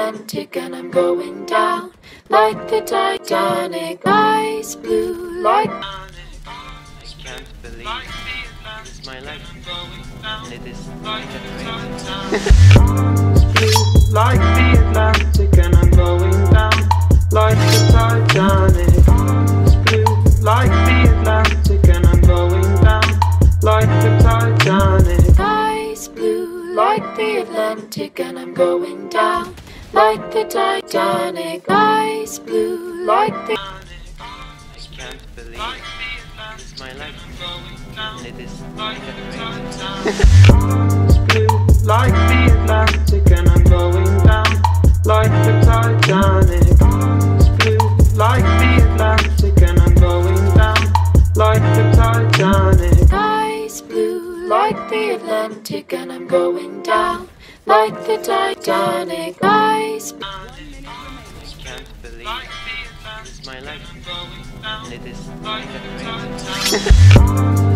Atlantic and I'm going down like the Titanic. Ice blue like I can't believe it's my life, and it is Blue like the Atlantic and I'm going down like the Titanic. It's blue like the Atlantic and I'm going down like the Titanic. Ice blue like the Atlantic and I'm going down like the Titanic. Ice blue like the I can't believe it's my life, and it is It's blue like the Atlantic and I'm going down like the Titanic. It's blue like the Atlantic and I'm going down like the Titanic. Ice blue like the Atlantic and I'm going down like the Titanic. Ice I can't believe it's my life, and it is